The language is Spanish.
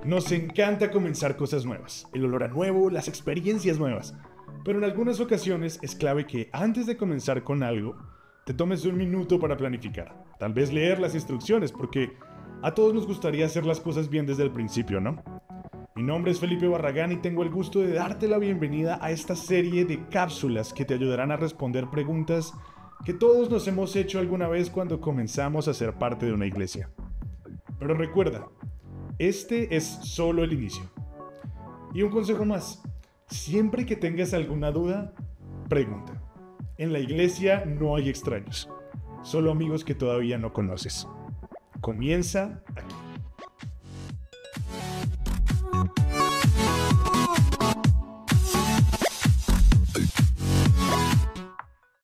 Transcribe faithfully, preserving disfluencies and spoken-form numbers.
Nos encanta comenzar cosas nuevas, el olor a nuevo, las experiencias nuevas. Pero en algunas ocasiones es clave que antes de comenzar con algo, te tomes un minuto para planificar. Tal vez leer las instrucciones, porque a todos nos gustaría hacer las cosas bien desde el principio, ¿no? Mi nombre es Felipe Barragán y tengo el gusto de darte la bienvenida a esta serie de cápsulas que te ayudarán a responder preguntas que todos nos hemos hecho alguna vez cuando comenzamos a ser parte de una iglesia. Pero recuerda, este es solo el inicio. Y un consejo más, siempre que tengas alguna duda, pregunta. En la iglesia no hay extraños, solo amigos que todavía no conoces. Comienza aquí.